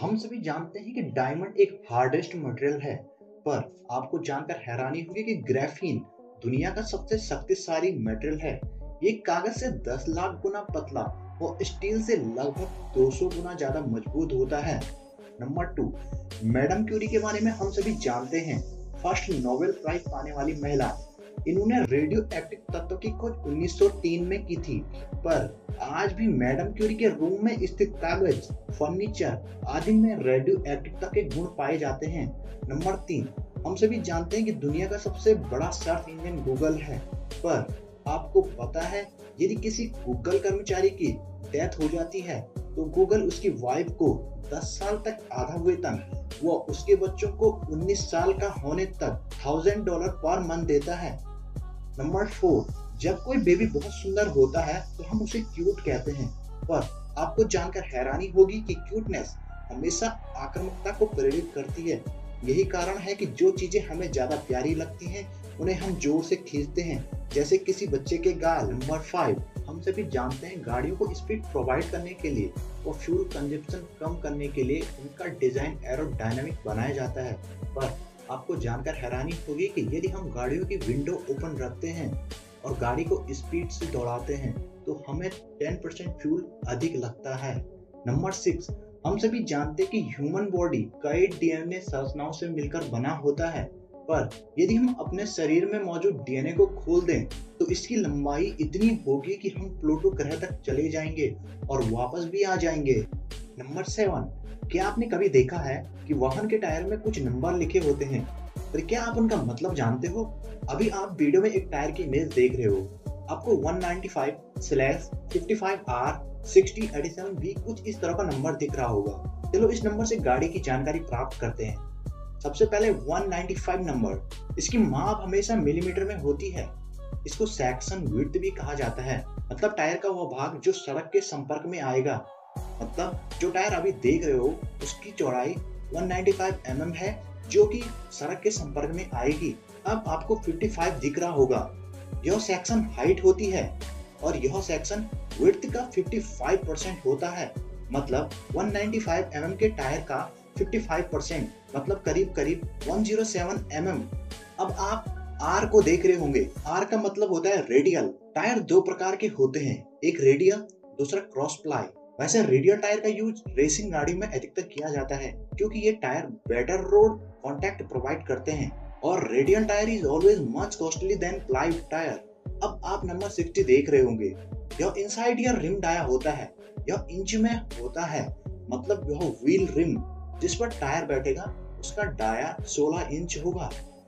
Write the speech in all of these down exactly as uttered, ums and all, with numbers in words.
हम सभी जानते हैं कि डायमंड एक हार्डेस्ट मटेरियल है, पर आपको जानकर हैरानी होगी कि ग्राफीन दुनिया का सबसे शक्तिशाली मटेरियल है। ये कागज से दस लाख गुना पतला और स्टील से लगभग दो सौ गुना ज्यादा मजबूत होता है। नंबर टू, मैडम क्यूरी के बारे में हम सभी जानते हैं। फर्स्ट नोबेल प्राइज पाने वाली महिला। इन्होंने रेडियो एक्टिव तत्व की खोज उन्नीस सौ तीन में की थी, पर आज भी मैडम क्यूरी के रूम में स्थित कागज, फर्नीचर आदि में रेडियो एक्टिवता के गुण पाए जाते हैं। नंबर तीन, हम सभी जानते हैं कि दुनिया का सबसे बड़ा सर्च इंजन गूगल है, पर आपको पता है यदि किसी गूगल कर्मचारी की डेथ हो जाती है तो गूगल उसकी वाइफ को दस साल तक आधा वेतन व उसके बच्चों को उन्नीस साल का होने तक थाउजेंड डॉलर पर मंथ देता है। नंबर फोर, जब कोई बेबी बहुत सुंदर होता है तो हम उसे क्यूट कहते हैं, पर आपको जानकर हैरानी होगी कि क्यूटनेस हमेशा आक्रामकता को प्रेरित करती है। यही कारण है कि जो चीजें हमें ज्यादा प्यारी लगती हैं उन्हें हम जोर से खींचते हैं, जैसे किसी बच्चे के गाल। नंबर फाइव, हम सभी जानते हैं गाड़ियों को स्पीड प्रोवाइड करने के लिए और फ्यूल कंजप्शन कम करने के लिए उनका डिजाइन एरोडायनामिक बनाया जाता है, पर आपको जानकर हैरानी होगी कि यदि हम गाड़ियों की विंडो ओपन रखते हैं और गाड़ी को स्पीड से दौड़ाते हैं तो हमें टेन परसेंट फ्यूल अधिक लगता है। नंबर सिक्स, हम सभी जानते हैं कि ह्यूमन बॉडी कई डीएनए संरचनाओं से मिलकर बना होता है, पर यदि हम अपने शरीर में मौजूद डीएनए को खोल दें तो इसकी लंबाई इतनी होगी कि हम प्लूटो ग्रह तक चले जाएंगे और वापस भी आ जाएंगे। नंबर सेवन, क्या आपने कभी देखा है कि वाहन के टायर में कुछ नंबर लिखे होते हैं, पर क्या आप उनका मतलब जानते हो? अभी आप वीडियो में एक टायर की इमेज देख रहे हो, आपको one ninety five slash fifty five R sixty eighty seven B कुछ इस तरह का नंबर दिख रहा होगा। चलो इस नंबर से गाड़ी की जानकारी प्राप्त करते हैं। सबसे पहले वन नाइंटी फाइव नंबर, इसकी माप हमेशा मिलीमीटर में होती है। इसको सेक्शन विड्थ भी कहा जाता है, मतलब टायर का वो भाग जो सड़क के संपर्क में आएगा। मतलब जो टायर अभी देख रहे हो उसकी चौड़ाई one ninety five M M है जो कि सड़क के संपर्क में आएगी। अब आपको फिफ्टी फाइव दिख रहा होगा, यह सेक्शन हाइट होती है और यह सेक्शन विड्थ का फिफ्टी फाइव परसेंट होता है। मतलब one ninety five M M के टायर का फिफ्टी फाइव परसेंट मतलब करीब करीब one zero seven M M. अब आप आर को देख रहे होंगे, आर का मतलब होता है रेडियल। टायर दो प्रकार के होते हैं, एक रेडियल, दूसरा क्रॉस प्लाई। वैसे रेडियल टायर का यूज रेसिंग गाड़ी में अधिकतर किया जाता है क्योंकि ये tyre better road contact provide करते हैं और radial tyre is always much costly than ply tyre. अब आप नंबर सिक्सटी देख रहे होंगे, यह इनसाइड या रिम डाया होता है, यह इंच में होता है, मतलब यह व्हील रिम जिस पर टायर बैठेगा उसका डाया सोलह इंच होगा।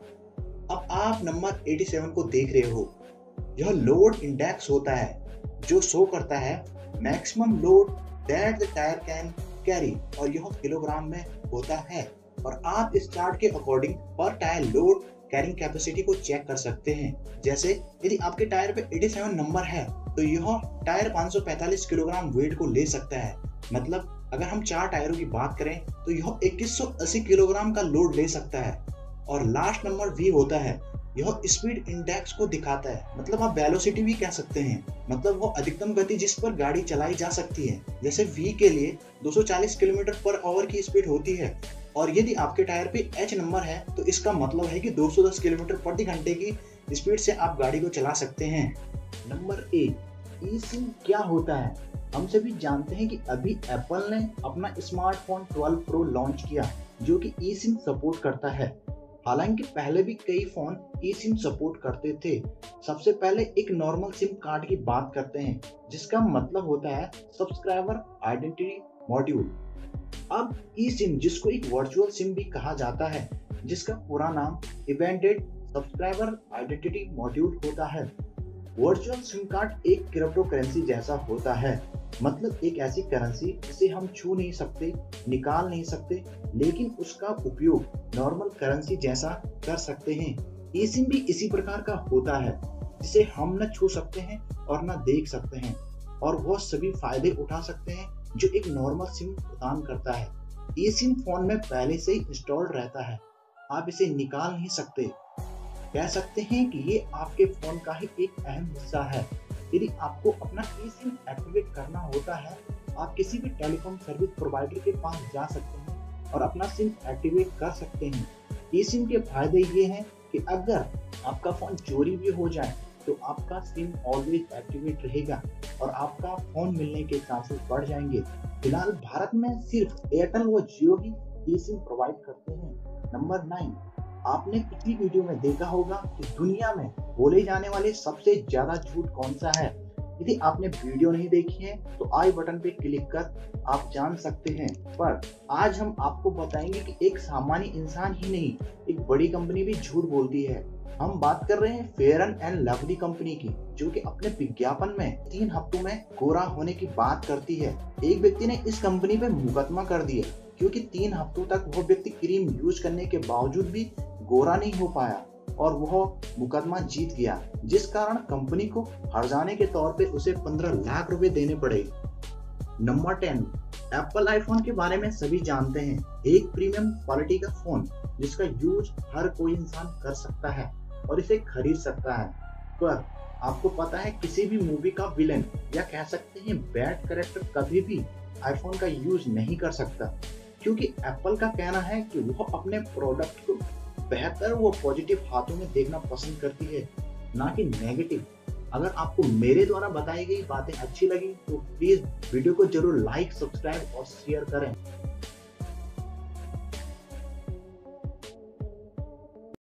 अब आप नंबर एटी सेवन को देख रहे हो, यह लोड इंडेक्स होता है जो शो करता है maximum load that the tyre can carry और यह किलोग्राम में होता है। और आप इस चार्ट के अकॉर्डिंग पर टायर लोड कैरिंग कैपेसिटी को चेक कर सकते हैं। जैसे यदि आपके टायर पे एटी सेवन नंबर है तो यह टायर पाँच सौ पैंतालीस किलोग्राम वेट को ले सकता है। मतलब अगर हम चार टायरों की बात करें तो यह इक्कीस सौ अस्सी किलोग्राम का लोड ले सकता है। और लास्ट नंबर वी होता है, यह स्पीड इंडेक्स को दिखाता है, मतलब आप वेलोसिटी भी कह सकते हैं, मतलब वो अधिकतम गति जिस पर गाड़ी चलाई जा सकती है। जैसे वी के लिए दो सौ चालीस किलोमीटर पर आवर की स्पीड होती है और यदि आपके टायर पे एच नंबर है तो इसका मतलब है कि दो सौ दस किलोमीटर प्रति घंटे की स्पीड से आप गाड़ी को चला सकते हैं। नंबर एट, ई सिम क्या होता है? हम सभी जानते हैं कि अभी एप्पल ने अपना स्मार्टफोन ट्वेल्व प्रो लॉन्च किया जो कि ई सिम सपोर्ट करता है। हालांकि पहले भी कई फोन ई सिम सपोर्ट करते थे। सबसे पहले एक नॉर्मल सिम कार्ड की बात करते हैं जिसका मतलब होता है सब्सक्राइबर आइडेंटिटी मॉड्यूल। अब ई सिम जिसको एक वर्चुअल सिम भी कहा जाता है, जिसका पूरा नाम इवेंटेड सब्सक्राइबर आइडेंटिटी मॉड्यूल होता है। वर्चुअल सिम कार्ड एक क्रिप्टो करेंसी जैसा होता है, मतलब एक ऐसी करेंसी जिसे हम छू नहीं सकते, निकाल नहीं सकते, लेकिन उसका उपयोग नॉर्मल करेंसी जैसा कर सकते हैं। ई सिम भी इसी प्रकार का होता है जिसे हम न छू सकते हैं और न देख सकते हैं और वह सभी फायदे उठा सकते हैं जो एक नॉर्मल सिम प्रदान करता है। ई सिम फोन में पहले से ही इंस्टॉल्ड रहता है, आप इसे निकाल नहीं सकते। कह सकते हैं कि ये आपके फोन का ही एक अहम हिस्सा है। यदि आपको अपना ई सिम एक्टिवेट करना होता है, आप किसी भी टेलीकॉम सर्विस प्रोवाइडर के पास जा सकते हैं और अपना सिम एक्टिवेट कर सकते हैं। ई सिम के फायदे ये हैं कि अगर आपका फोन चोरी भी हो जाए तो आपका सिम ऑलवेज एक्टिवेट रहेगा और आपका फोन मिलने के चांसेस बढ़ जाएंगे। फिलहाल भारत में सिर्फ एयरटेल व जियो ही ई सिम प्रोवाइड करते हैं। नंबर नाइन, आपने पिछली वीडियो में देखा होगा कि दुनिया में बोले जाने वाले सबसे ज्यादा झूठ कौन सा है। यदि आपने वीडियो नहीं देखी है तो आई बटन पे क्लिक कर आप जान सकते हैं। पर आज हम आपको बताएंगे कि एक सामान्य इंसान ही नहीं, एक बड़ी कंपनी भी झूठ बोलती है। हम बात कर रहे हैं फेयर एंड लवली कंपनी की, जो कि अपने विज्ञापन में तीन हफ्तों में गोरा होने की बात करती है। एक व्यक्ति ने इस कंपनी पे मुकदमा कर दिया क्योंकि तीन हफ्तों तक वो व्यक्ति क्रीम यूज करने के बावजूद भी गोरा नहीं हो पाया और वह मुकदमा जीत गया, जिस कारण कंपनी को हर्जाने के तौर पे उसे पंद्रह लाख रुपए देने पड़े। नंबर टेन, एप्पल आईफोन के बारे में सभी जानते हैं, एक प्रीमियम क्वालिटी का फोन जिसका यूज हर कोई इंसान कर सकता है और इसे खरीद सकता है। पर आपको पता है किसी भी मूवी का विलेन या कह सकते हैं बैड कैरेक्टर कभी भी आईफोन का यूज नहीं कर सकता, क्योंकि एप्पल का कहना है कि वह अपने प्रोडक्ट को बेहतर वो पॉजिटिव हाथों में देखना पसंद करती है, ना कि नेगेटिव। अगर आपको मेरे द्वारा बताई गई बातें अच्छी लगी तो प्लीज वीडियो को जरूर लाइक, सब्सक्राइब और शेयर करें।